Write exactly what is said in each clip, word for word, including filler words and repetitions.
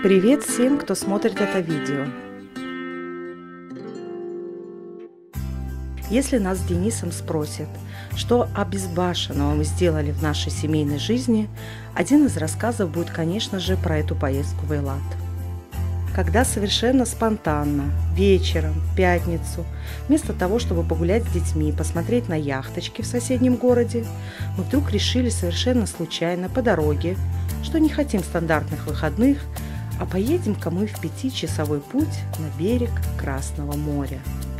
Привет всем, кто смотрит это видео. Если нас с Денисом спросят, что обезбашенного мы сделали в нашей семейной жизни, один из рассказов будет, конечно же, про эту поездку в Эйлат. Когда совершенно спонтанно, вечером, в пятницу, вместо того, чтобы погулять с детьми и посмотреть на яхточки в соседнем городе, мы вдруг решили совершенно случайно по дороге, что не хотим стандартных выходных, а поедем-ка мы в пятичасовой путь на берег Красного моря.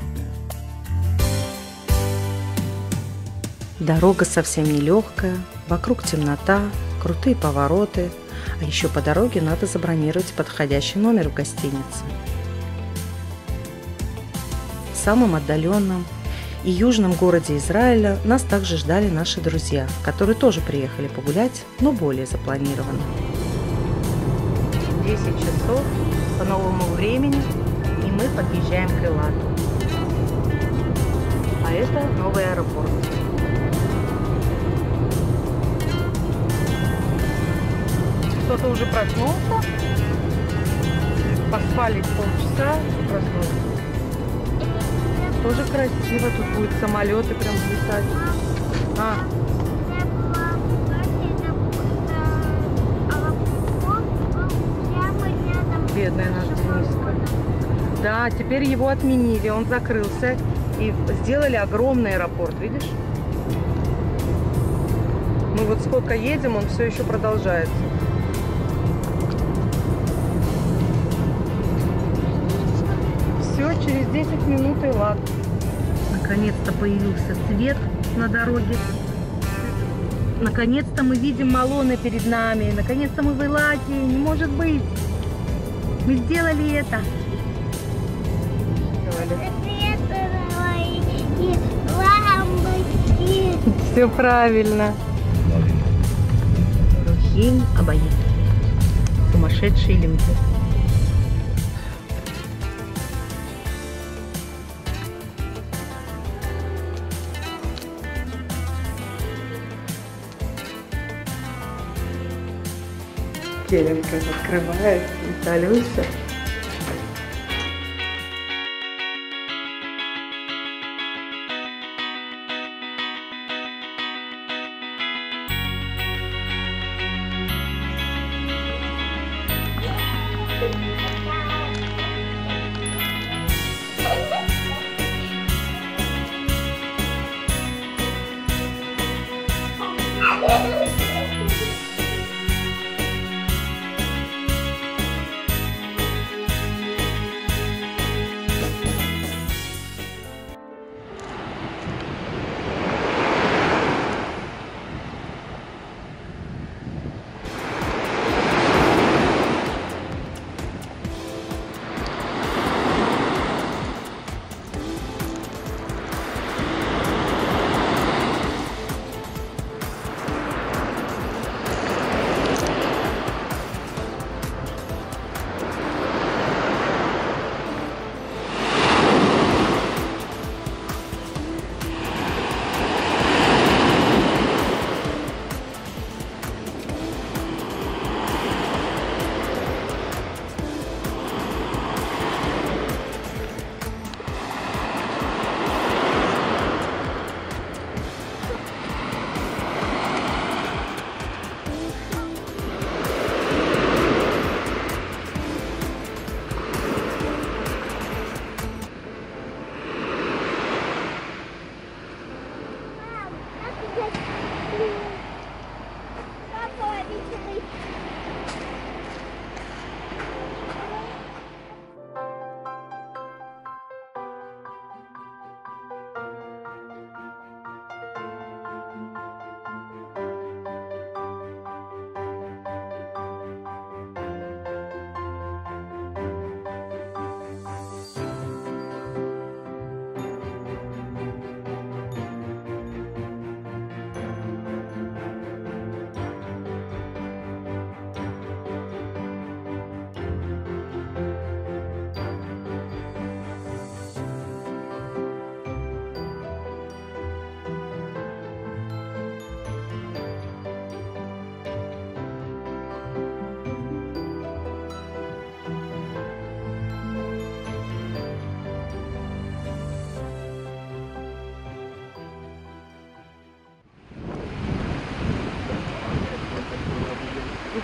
Дорога совсем нелегкая, вокруг темнота, крутые повороты, а еще по дороге надо забронировать подходящий номер в гостинице. В самом отдаленном и южном городе Израиля нас также ждали наши друзья, которые тоже приехали погулять, но более запланированно. десять часов по новому времени, и мы подъезжаем к Эйлату. А это новый аэропорт. Кто-то уже проснулся, поспали полчаса и проснулся. Тоже красиво, тут будут самолеты прям летать. А. Бедная наша Дениска. Да, теперь его отменили, он закрылся и сделали огромный аэропорт, видишь? Мы вот сколько едем, он все еще продолжается. Все, через десять минут Эйлат. Наконец-то появился свет на дороге. Наконец-то мы видим Малоны перед нами. Наконец-то мы в Эйлате. Не может быть. Мы сделали это. Все правильно. Рухим Абаид. Сумасшедший лимит. Теленка открывает, Виталюся.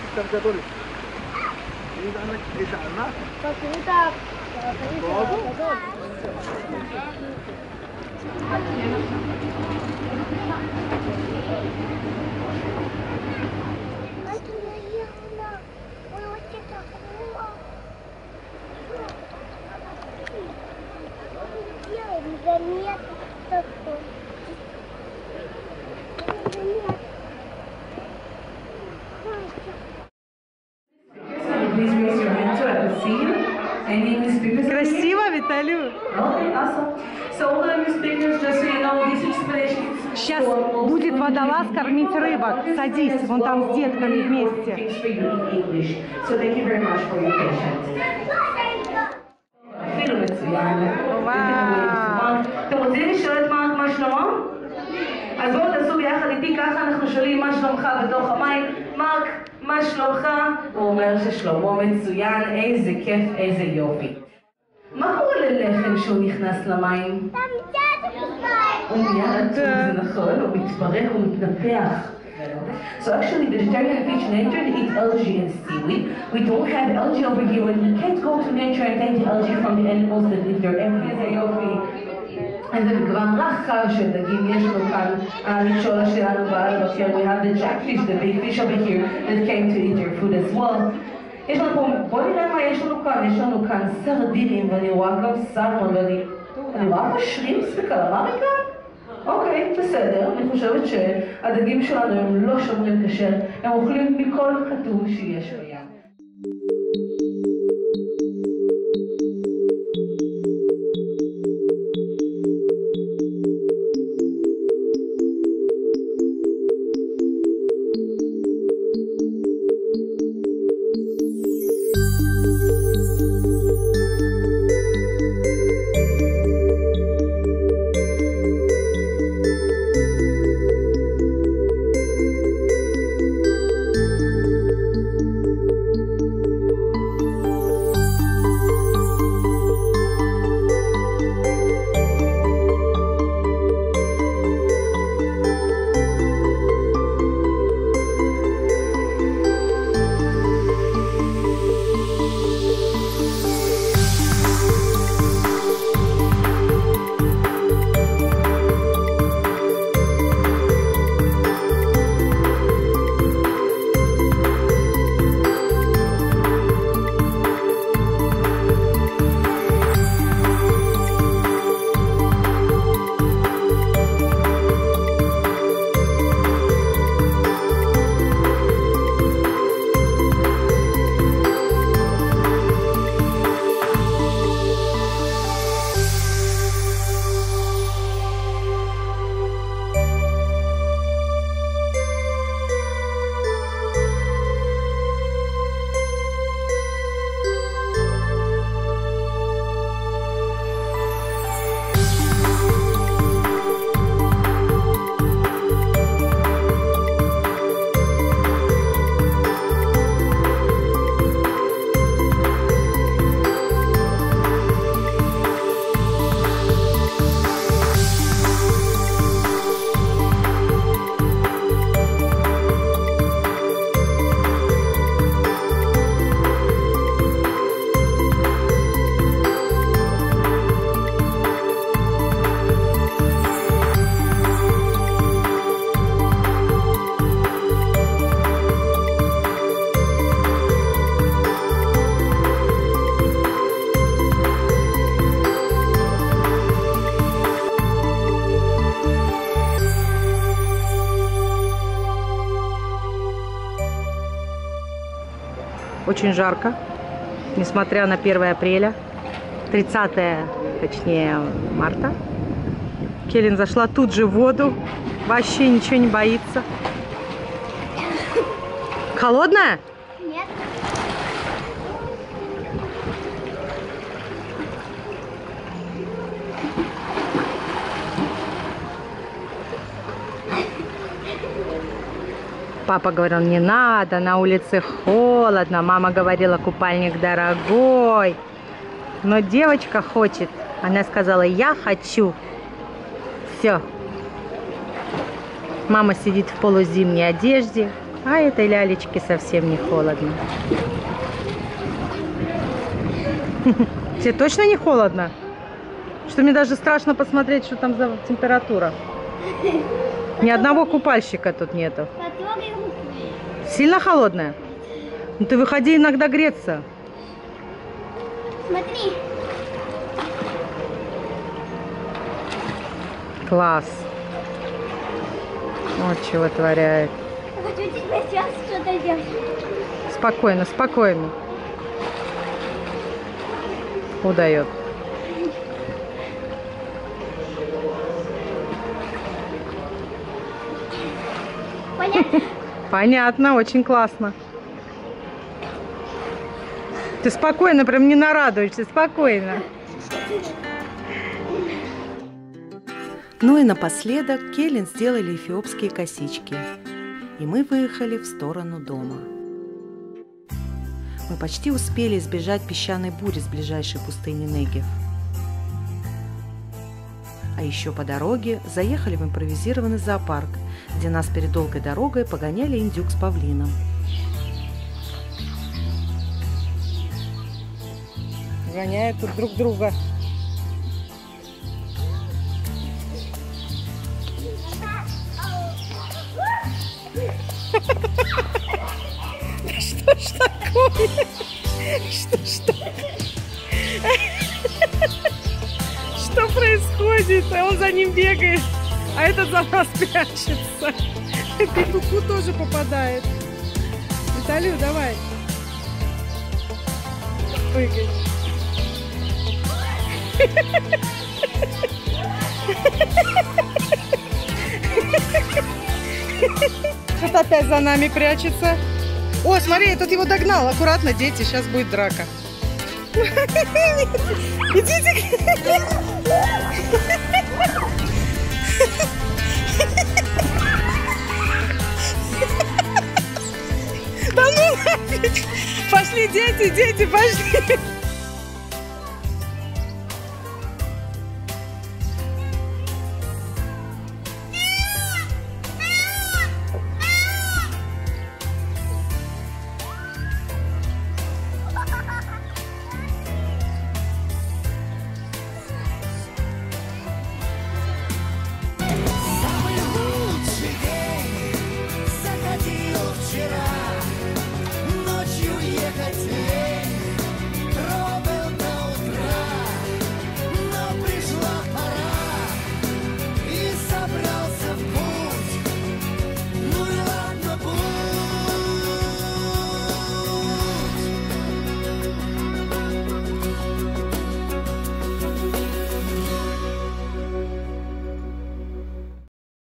Красиво, Виталю? Сейчас будет водолаз кормить рыбок. Садись, вон там с детками вместе. אז בואו תעשו ביחד איתי, ככה אנחנו שואלים מה שלומך בתוך המים. מרק, מה שלומך? הוא אומר ששלומו מצוין, איזה כיף, איזה יופי. מה קורה ללחם שהוא נכנס למים? הוא נהיה עצוב, זה נכון, הוא מתפרק, הוא מתנפח. So actually, vegetarian fish in nature they eat algae and seaweed. We don't have algae over here, and we can't go to nature and take the algae from the animals that live there. איזה יופי. אז זה מגוון רחב של דגים יש לנו כאן. המכשולה שלנו באה לבקר. We have the jackfish, the big fish over here that came to eat your food as well. יש לנו פה, בואו נראה מה יש לנו כאן. יש לנו כאן סרדינים, ואני רואה גם סלמון, ואני רואה פה שרימפס וקלמריקה? אוקיי, בסדר. אני חושבת שהדגים שלנו הם לא שומרים כשר. הם אוכלים מכל כתוב שיש בים. Очень жарко, несмотря на первое апреля, тридцатое, точнее, марта. Келлин зашла тут же в воду, вообще ничего не боится. Холодная? Нет. Папа говорил, не надо, на улице холодно. Мама говорила, купальник дорогой. Но девочка хочет. Она сказала, я хочу. Все. Мама сидит в полузимней одежде. А этой лялечке совсем не холодно. Тебе точно не холодно? Что мне даже страшно посмотреть, что там за температура. Ни одного купальщика тут нету. Сильно холодная? Ну ты выходи иногда греться. Смотри. Класс. Вот чего творяет. Я хочу тебе сейчас что-то сделать. Спокойно, спокойно. Удает. Понятно? Понятно, очень классно. Ты спокойно, прям не нарадуешься, спокойно. Ну и напоследок Келин сделали эфиопские косички. И мы выехали в сторону дома. Мы почти успели избежать песчаной бури с ближайшей пустыни Негев. А еще по дороге заехали в импровизированный зоопарк, где нас перед долгой дорогой погоняли индюк с павлином. Гоняют тут друг друга. Что ж такое? Что, что? Что происходит? А он за ним бегает, а этот за нас прячется. Петуху тоже попадает. Виталию, давай. Прыгай. Что-то опять за нами прячется. О, смотри, я тут его догнал. Аккуратно, дети, сейчас будет драка. Идите. Да ну нафиг. Пошли, дети, дети, пошли.